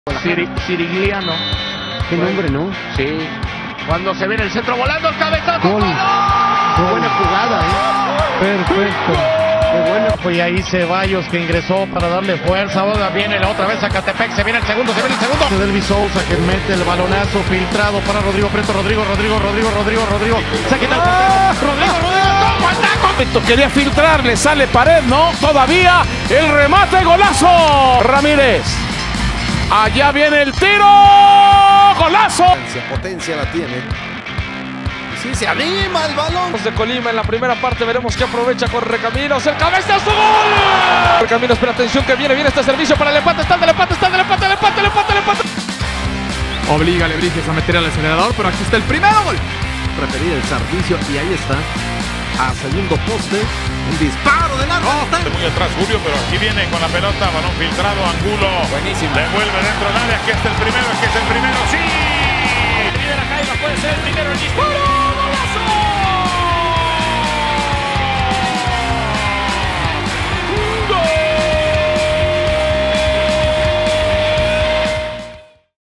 Sirigliano. Qué nombre, ¿no? Sí. Cuando se viene el centro volando, el cabezazo. Gol. Qué buena jugada, Perfecto. Qué bueno. Y ahí Ceballos que ingresó para darle fuerza. Ahora viene la otra vez a Catepec. Se viene el segundo. Delvis Sousa que mete el balonazo filtrado para Rodrigo Prieto. Rodrigo. Se quita el portero. Rodrigo. Quería filtrar, le sale Pared, ¿no? Todavía el remate, golazo. Ramírez. Allá viene el tiro. ¡Golazo! Potencia la tiene. Sí, se anima el balón. De Colima en la primera parte, veremos que aprovecha, corre Caminos, el cabezazo, gol. Caminos, pero atención que viene este servicio para el empate, está el empate. Obliga a Lebrijes a meter al acelerador, pero aquí está el primer gol. Prefería el servicio y ahí está. A segundo poste, un disparo de largo. Muy atrás Julio, pero aquí viene con la pelota, balón filtrado, Angulo. Buenísimo. Devuelve dentro del área, aquí está el primero.